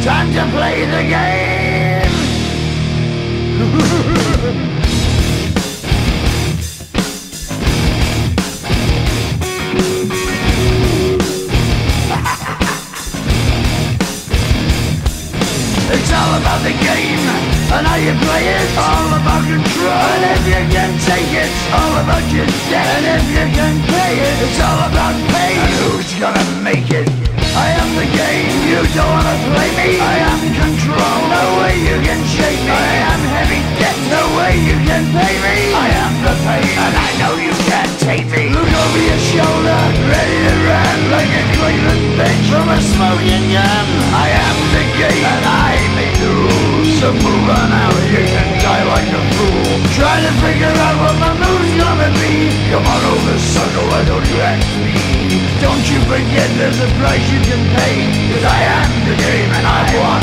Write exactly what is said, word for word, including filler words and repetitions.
Time to play the game. It's all about the game and how you play it. All about control, and if you can take it, all about your debt. And if you can pay it, it's all about pain. And who's gonna make it? I am the game, you don't wanna play me. I am control, no way you can shake me. I am heavy debt, no way you can pay me. I am the pain, and I know you can't take me. Look over your shoulder, ready to run like a Cleveland bench from a smoking gun. I am the game, and I may lose. So move on out, you can die like a fool. Try to figure out what my move's gonna be. Come on over, sucker, why don't you ask me? Don't you forget there's a price you can pay, 'cause I am the game and I want